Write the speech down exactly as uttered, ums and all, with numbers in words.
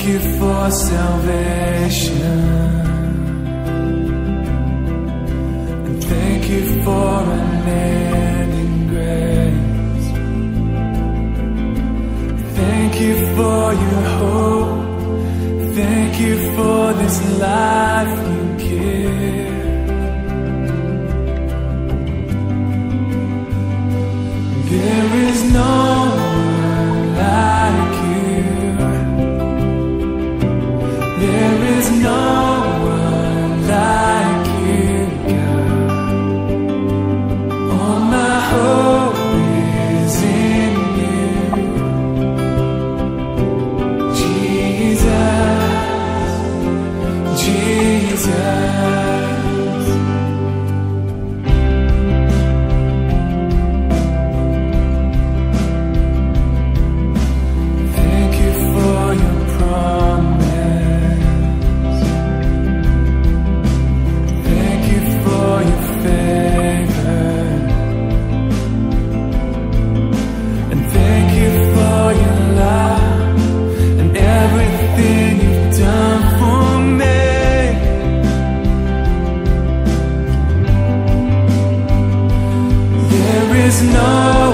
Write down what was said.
you for salvation, and thank you for unending grace. Thank you for your hope. Thank you for this life you give. There is no one like you. There is no one like you, God. All my hope is in you, Jesus, Jesus. Thank you for your promise. Thank you for your favor. And thank you for your love and everything you've done for me. There is no